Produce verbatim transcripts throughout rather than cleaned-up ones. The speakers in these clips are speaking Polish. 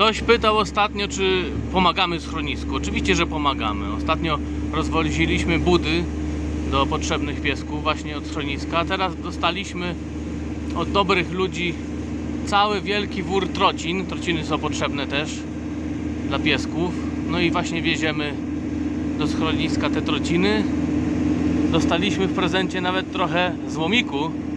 Ktoś pytał ostatnio, czy pomagamy schronisku. Oczywiście, że pomagamy. Ostatnio rozwoziliśmy budy do potrzebnych piesków właśnie od schroniska. A teraz dostaliśmy od dobrych ludzi cały wielki wór trocin. Trociny są potrzebne też dla piesków. No i właśnie wieziemy do schroniska te trociny. Dostaliśmy w prezencie nawet trochę złomiku.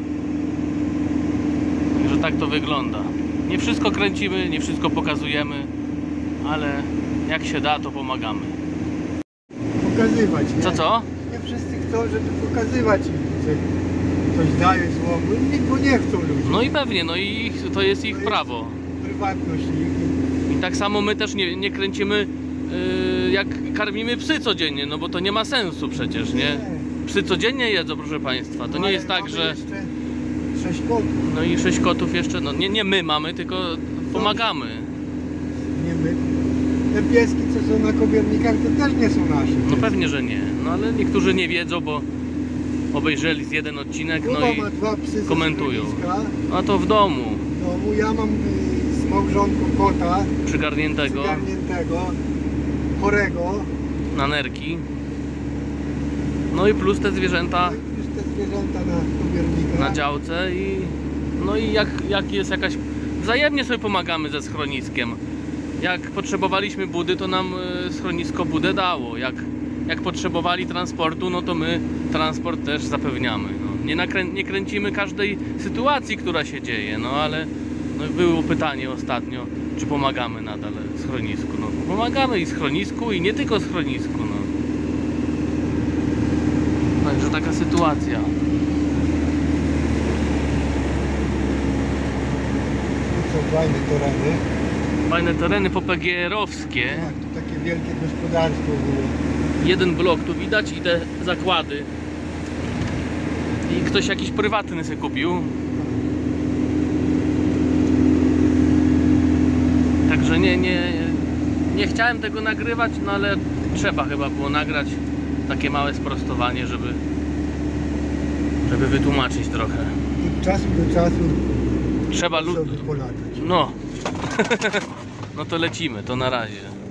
Także tak to wygląda. Nie wszystko kręcimy, nie wszystko pokazujemy, ale jak się da, to pomagamy. Pokazywać, nie? Co, co? Nie wszyscy chcą, żeby pokazywać im, że ktoś daje słowo, bo nie chcą ludzie. No i pewnie, no i to jest ich To jest prawo. Prywatność ich. I tak samo my też nie, nie kręcimy, yy, jak karmimy psy codziennie, no bo to nie ma sensu przecież, nie? Psy codziennie jedzą, proszę Państwa. To nie jest tak, że... Sześć kotów. No i sześć kotów jeszcze, no nie, nie my mamy, tylko pomagamy. Nie my. Te pieski, co są na kobiernikach, to też nie są nasze. No pewnie, że nie. No ale niektórzy nie wiedzą, bo obejrzeli z jeden odcinek, no Kuba i ma dwa psy ze komentują. schroniska. A to w domu, W domu ja mam y, z małżonką kota przygarniętego przygarniętego, chorego. na nerki. No i plus te zwierzęta No i już te zwierzęta na kobiernikach. na działce i no i jak, jak jest jakaś... Wzajemnie sobie pomagamy ze schroniskiem. Jak potrzebowaliśmy budy, to nam y, schronisko budę dało. Jak, jak potrzebowali transportu, no to my transport też zapewniamy. No, nie, nakrę nie kręcimy każdej sytuacji, która się dzieje, no ale no, było pytanie ostatnio, czy pomagamy nadal schronisku. No, pomagamy i schronisku, i nie tylko schronisku. No. Także taka sytuacja. Co fajne tereny. Fajne tereny popegeerowskie. Tak, to takie wielkie gospodarstwo było. Jeden blok tu widać i te zakłady. I ktoś jakiś prywatny sobie kupił. Także nie, nie, nie chciałem tego nagrywać, no ale trzeba chyba było nagrać takie małe sprostowanie, żeby, żeby wytłumaczyć trochę. Od czasu do czasu Trzeba lud... sobie polatać. No. No to lecimy, to na razie.